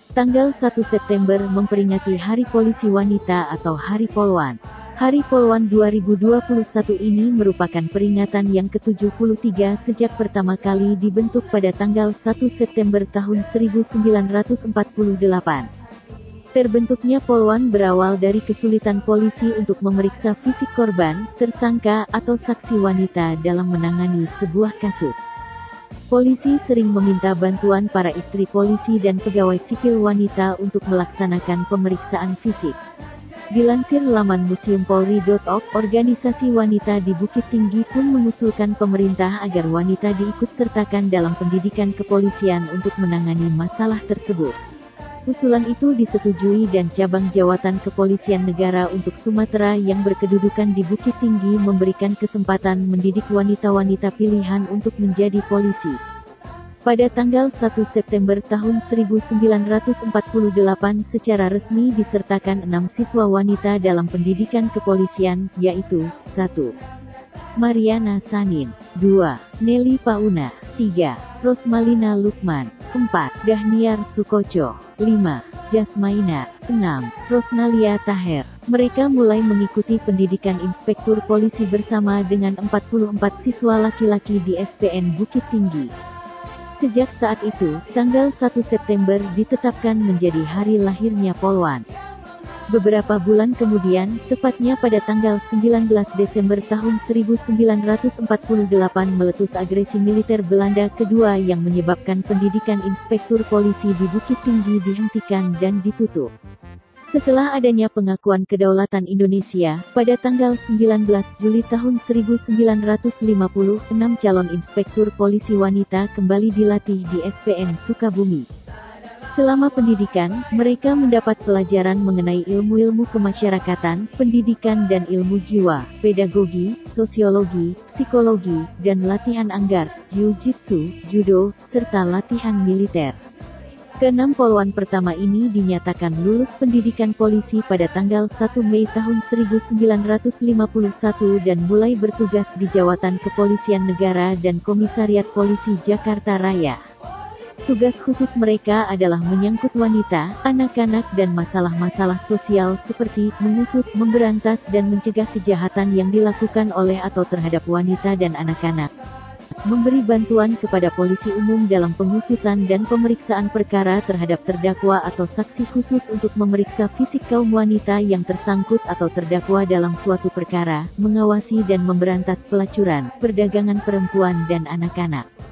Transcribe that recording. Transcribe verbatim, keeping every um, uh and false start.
Tanggal satu September memperingati Hari Polisi Wanita atau Hari Polwan. Hari Polwan dua ribu dua puluh satu ini merupakan peringatan yang ke tujuh puluh tiga sejak pertama kali dibentuk pada tanggal satu September tahun seribu sembilan ratus empat puluh delapan. Terbentuknya Polwan berawal dari kesulitan polisi untuk memeriksa fisik korban, tersangka, atau saksi wanita dalam menangani sebuah kasus. Polisi sering meminta bantuan para istri polisi dan pegawai sipil wanita untuk melaksanakan pemeriksaan fisik. Dilansir laman museum polri titik org, organisasi wanita di Bukit Tinggi pun mengusulkan pemerintah agar wanita diikutsertakan dalam pendidikan kepolisian untuk menangani masalah tersebut. Usulan itu disetujui dan Cabang Jawatan Kepolisian Negara untuk Sumatera yang berkedudukan di Bukit Tinggi memberikan kesempatan mendidik wanita-wanita pilihan untuk menjadi polisi. Pada tanggal satu September tahun seribu sembilan ratus empat puluh delapan secara resmi disertakan enam siswa wanita dalam pendidikan kepolisian, yaitu satu. Mariana Sanin, dua. Nelly Pauna, tiga. Rosmalina Lukman, empat. Dahniar Sukoco, lima. Jasmaina, enam. Rosnalia Taher. Mereka mulai mengikuti pendidikan inspektur polisi bersama dengan empat puluh empat siswa laki-laki di S P N Bukit Tinggi. Sejak saat itu, tanggal satu September ditetapkan menjadi hari lahirnya Polwan. Beberapa bulan kemudian, tepatnya pada tanggal sembilan belas Desember tahun seribu sembilan ratus empat puluh delapan meletus agresi militer Belanda kedua yang menyebabkan pendidikan inspektur polisi di Bukit Tinggi dihentikan dan ditutup. Setelah adanya pengakuan kedaulatan Indonesia, pada tanggal sembilan belas Juli tahun seribu sembilan ratus lima puluh, enam calon inspektur polisi wanita kembali dilatih di S P N Sukabumi. Selama pendidikan, mereka mendapat pelajaran mengenai ilmu-ilmu kemasyarakatan, pendidikan dan ilmu jiwa, pedagogi, sosiologi, psikologi, dan latihan anggar, jiu-jitsu, judo, serta latihan militer. Keenam polwan pertama ini dinyatakan lulus pendidikan polisi pada tanggal satu Mei tahun seribu sembilan ratus lima puluh satu dan mulai bertugas di Jawatan Kepolisian Negara dan Komisariat Polisi Jakarta Raya. Tugas khusus mereka adalah menyangkut wanita, anak-anak dan masalah-masalah sosial seperti mengusut, memberantas dan mencegah kejahatan yang dilakukan oleh atau terhadap wanita dan anak-anak. Memberi bantuan kepada polisi umum dalam pengusutan dan pemeriksaan perkara terhadap terdakwa atau saksi khusus untuk memeriksa fisik kaum wanita yang tersangkut atau terdakwa dalam suatu perkara, mengawasi dan memberantas pelacuran, perdagangan perempuan dan anak-anak.